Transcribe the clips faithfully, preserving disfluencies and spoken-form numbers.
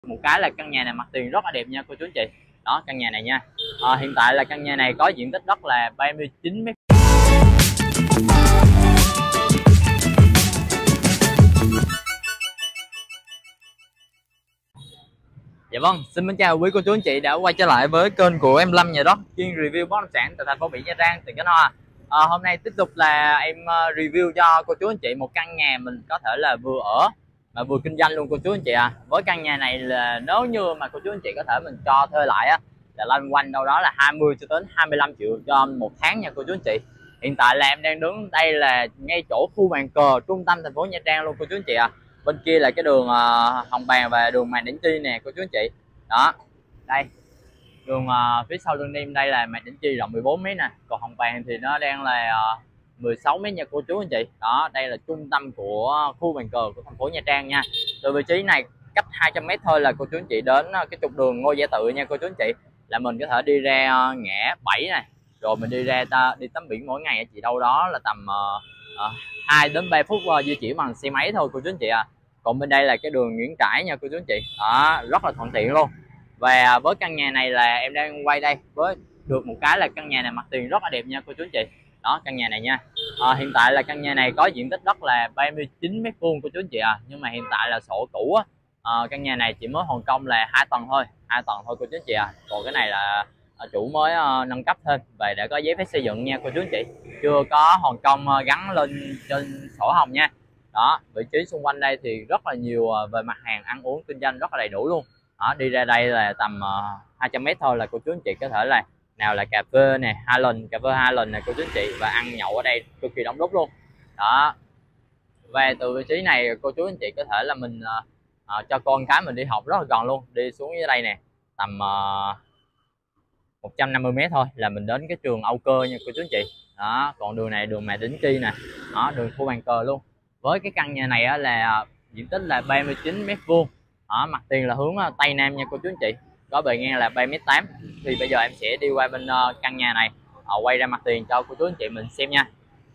Một cái là căn nhà này mặt tiền rất là đẹp nha cô chú anh chị. Đó, căn nhà này nha. À, hiện tại là căn nhà này có diện tích đất là ba mươi chín mét. Dạ vâng, xin mến chào quý cô chú anh chị đã quay trở lại với kênh của em Lâm Nhà Đất, chuyên review bất động sản tại thành phố Biển Nha Trang, tỉnh Khánh Hòa. À, hôm nay tiếp tục là em review cho cô chú anh chị một căn nhà mình có thể là vừa ở mà vừa kinh doanh luôn cô chú anh chị à. Với căn nhà này là nếu như mà cô chú anh chị có thể mình cho thuê lại á là loanh quanh đâu đó là hai mươi cho đến hai mươi lăm triệu cho một tháng nha cô chú anh chị. Hiện tại là em đang đứng đây là ngay chỗ khu bàn cờ trung tâm thành phố Nha Trang luôn cô chú anh chị à. Bên kia là cái đường uh, Hồng Bàng và đường Mạc Đỉnh Chi nè cô chú anh chị. Đó, đây đường uh, phía sau lưng em đây là Mạc Đỉnh Chi rộng mười bốn mét nè, còn Hồng Bàng thì nó đang là uh, mười sáu mét nha cô chú anh chị. Đó, đây là trung tâm của khu bàn cờ của thành phố Nha Trang nha. Từ vị trí này cách hai trăm mét thôi là cô chú anh chị đến uh, cái trục đường Ngô Gia Tự nha cô chú anh chị. Là mình có thể đi ra uh, ngã bảy này, rồi mình đi ra ta, đi tắm biển mỗi ngày chỉ đâu đó là tầm uh, uh, hai đến ba phút uh, di chuyển bằng xe máy thôi cô chú anh chị à. Còn bên đây là cái đường Nguyễn Trãi nha cô chú anh chị. Đó, rất là thuận tiện luôn. Và với căn nhà này là em đang quay đây với được một cái là căn nhà này mặt tiền rất là đẹp nha cô chú anh chị. Đó, căn nhà này nha. À, hiện tại là căn nhà này có diện tích đất là ba mươi chín mét vuông cô chú anh chị à. Nhưng mà hiện tại là sổ cũ á, à, căn nhà này chỉ mới hoàn công là hai tầng thôi, hai tầng thôi cô chú anh chị à. Còn cái này là chủ mới uh, nâng cấp thêm và đã có giấy phép xây dựng nha cô chú anh chị. Chưa có hoàn công uh, gắn lên trên sổ hồng nha. Đó, vị trí xung quanh đây thì rất là nhiều uh, về mặt hàng ăn uống kinh doanh rất là đầy đủ luôn. Đó, đi ra đây là tầm uh, hai trăm mét thôi là cô chú anh chị có thể là nào là cà phê nè, Highland, cà phê Highland này cô chú anh chị, và ăn nhậu ở đây cực kỳ đông đúc luôn. Đó, và từ vị trí này cô chú anh chị có thể là mình uh, uh, cho con cái mình đi học rất là gần luôn, đi xuống dưới đây nè tầm uh, một trăm năm mươi mét thôi là mình đến cái trường Âu Cơ nha cô chú anh chị. Đó, còn đường này đường Mạc Đỉnh Chi nè, đó đường khu bàn cờ luôn. Với cái căn nhà này á, là diện tích là ba mươi chín mét vuông. Ở mặt tiền là hướng Tây Nam nha cô chú anh chị, có bề ngang là ba mét tám. Thì bây giờ em sẽ đi qua bên uh, căn nhà này, uh, quay ra mặt tiền cho cô chú anh chị mình xem nha.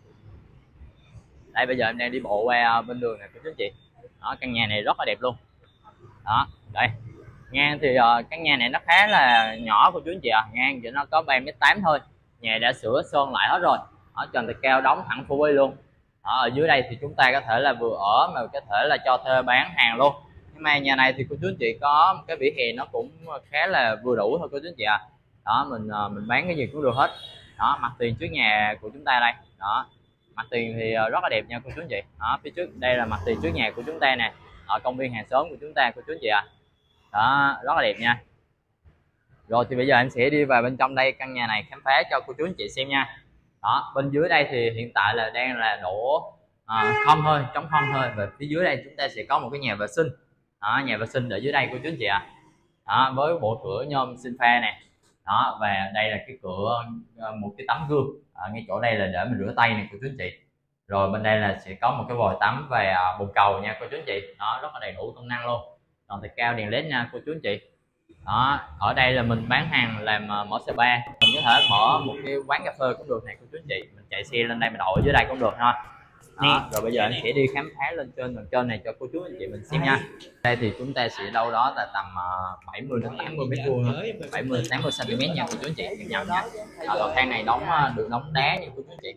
Đây, bây giờ em đang đi bộ qua uh, bên đường này cô chú anh chị. Đó, căn nhà này rất là đẹp luôn. Đó, đây ngang thì uh, căn nhà này nó khá là nhỏ cô chú anh chị à, ngang chỉ nó có ba mét tám thôi. Nhà đã sửa sơn lại hết rồi. Ở trần thì cao đóng thẳng full luôn. Ở dưới đây thì chúng ta có thể là vừa ở mà có thể là cho thuê bán hàng luôn. Nhưng mà nhà này thì cô chú anh chị có một cái vỉa hè nó cũng khá là vừa đủ thôi cô chú anh chị à. Đó, mình mình bán cái gì cũng được hết. Đó, mặt tiền trước nhà của chúng ta đây. Đó, mặt tiền thì rất là đẹp nha cô chú anh chị. Đó, phía trước đây là mặt tiền trước nhà của chúng ta nè, ở công viên hàng xóm của chúng ta cô chú anh chị à. Đó, rất là đẹp nha. Rồi thì bây giờ em sẽ đi vào bên trong đây căn nhà này khám phá cho cô chú anh chị xem nha. Đó, bên dưới đây thì hiện tại là đang là đổ à, không thôi, trống không thôi. Và phía dưới đây chúng ta sẽ có một cái nhà vệ sinh. Đó, nhà vệ sinh ở dưới đây cô chú anh chị ạ. À. Đó, với bộ cửa nhôm sinh pha nè. Đó, và đây là cái cửa, một cái tấm gương à, ngay chỗ đây là để mình rửa tay nè cô chú anh chị. Rồi bên đây là sẽ có một cái vòi tắm và bồn cầu nha cô chú anh chị. Đó, rất là đầy đủ công năng luôn. Còn thì cao đèn led nha cô chú anh chị. Đó, ở đây là mình bán hàng làm mở spa, mình có thể mở một cái quán cà phê cũng được này cô chú anh chị. Mình chạy xe lên đây mình đậu ở dưới đây cũng được ha. Đó, rồi bây giờ anh sẽ đi khám phá lên trên tầng trên này cho cô chú anh chị mình xem nha. Đây thì chúng ta sẽ đâu đó là tầm bảy mươi đến tám mươi mét vuông thôi, bảy mươi tám mươi xăng ti mét nha cô chú anh chị nhầm nha. Cầu thang này đóng được đóng đá nha cô chú anh chị.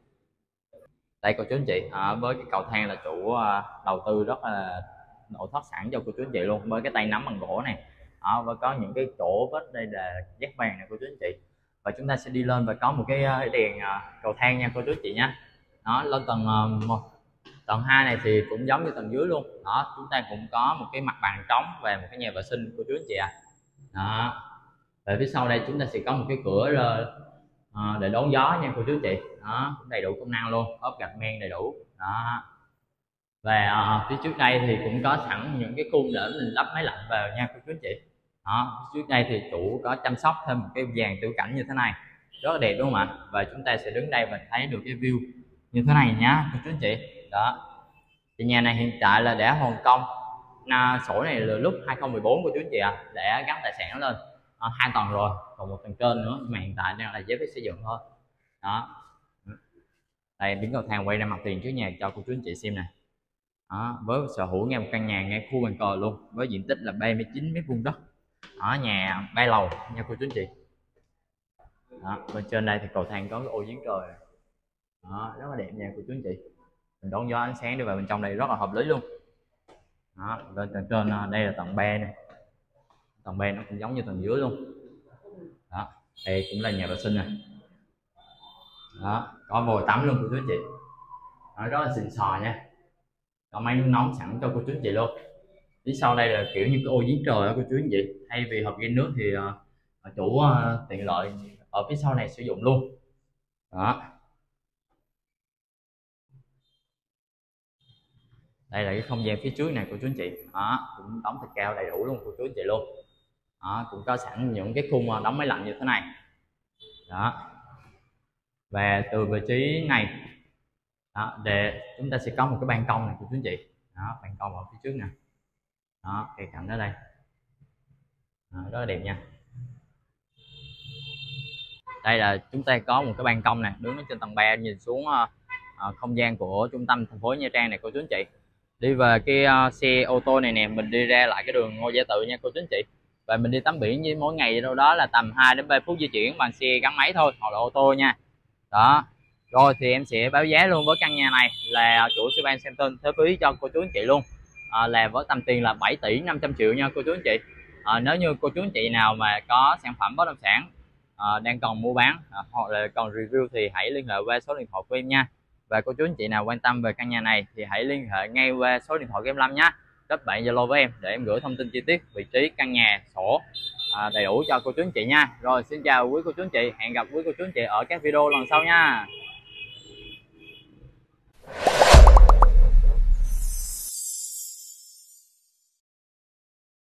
Đây cô chú anh chị, à, với cái cầu thang là chủ đầu tư rất là nội thất sẵn cho cô chú anh chị luôn, với cái tay nắm bằng gỗ này. Đó, và có những cái chỗ vết đây là dát vàng này cô chú anh chị. Và chúng ta sẽ đi lên và có một cái đèn cầu thang nha cô chú anh chị nha. Đó, lên tầng một, tầng hai này thì cũng giống như tầng dưới luôn. Đó, chúng ta cũng có một cái mặt bằng trống và một cái nhà vệ sinh cô chú anh chị à. Đó, và phía sau đây chúng ta sẽ có một cái cửa để đón gió nha cô chú anh chị. Đó, cũng đầy đủ công năng luôn, ốp gạch men đầy đủ. Đó, và uh, phía trước đây thì cũng có sẵn những cái khung để mình lắp máy lạnh vào nha cô chú anh chị. Đó, trước đây thì chủ có chăm sóc thêm một cái dàn tiểu cảnh như thế này rất là đẹp đúng không ạ. Và chúng ta sẽ đứng đây và thấy được cái view như thế này nhá cô chú anh chị. Đó, thì nhà này hiện tại là đã hoàn công, à, sổ này là lúc hai không một bốn cô chú anh chị ạ. À, để gắn tài sản lên à, hai tầng rồi, còn một tầng trên nữa mà hiện tại đang là giấy phép xây dựng thôi. Đó, đây biến cầu thang quay ra mặt tiền trước nhà cho cô chú anh chị xem nè. Đó, với sở hữu ngay một căn nhà ngay khu bàn cờ luôn, với diện tích là ba mươi chín mét vuông đất. Ở nhà ba lầu nha cô chú anh chị. Đó, bên trên đây thì cầu thang có cái ô giếng trời này. Đó, rất là đẹp nha cô chú anh chị. Mình đón gió ánh sáng đi vào bên trong đây rất là hợp lý luôn. Đó, lên tầng trên đây là tầng ba này, tầng ba nó cũng giống như tầng dưới luôn. Đó, đây cũng là nhà vệ sinh này. Đó, có vòi tắm luôn cô chú anh chị. Đó, rất là xịn sò nha, có máy nước nóng sẵn cho cô chú anh chị luôn. Phía sau đây là kiểu như cái ô giếng trời đó cô chú anh chị, thay vì hộp ghi nước thì uh, chủ uh, tiện lợi ở phía sau này sử dụng luôn. Đó, đây là cái không gian phía trước này cô chú anh chị. Đó, cũng đóng thạch cao đầy đủ luôn cô chú anh chị luôn. Đó, cũng có sẵn những cái khung đóng máy lạnh như thế này. Đó, và từ vị trí này đó, để chúng ta sẽ có một cái ban công này cô chú anh chị. Đó, ban công ở phía trước nè. Đó, cây cảnh ở đây. Đó, rất là đẹp nha. Đây là chúng ta có một cái ban công này, đứng ở trên tầng ba nhìn xuống uh, không gian của trung tâm thành phố Nha Trang này cô chú anh chị. Đi về cái uh, xe ô tô này nè, mình đi ra lại cái đường Ngô Gia Tự nha cô chú anh chị. Và mình đi tắm biển với mỗi ngày đâu đó là tầm hai đến ba phút di chuyển bằng xe gắn máy thôi, hoặc là ô tô nha. Đó, rồi thì em sẽ báo giá luôn với căn nhà này là chủ sẽ ban xem tên thế phí cho cô chú anh chị luôn, à, là với tầm tiền là bảy tỷ năm trăm triệu nha cô chú anh chị. À, nếu như cô chú anh chị nào mà có sản phẩm bất động sản à, đang cần mua bán à, hoặc là cần review thì hãy liên hệ qua số điện thoại của em nha. Và cô chú anh chị nào quan tâm về căn nhà này thì hãy liên hệ ngay qua số điện thoại của em Lâm nhé, kết bạn Zalo với em để em gửi thông tin chi tiết, vị trí căn nhà, sổ à, đầy đủ cho cô chú anh chị nha. Rồi xin chào quý cô chú anh chị, hẹn gặp quý cô chú anh chị ở các video lần sau nha.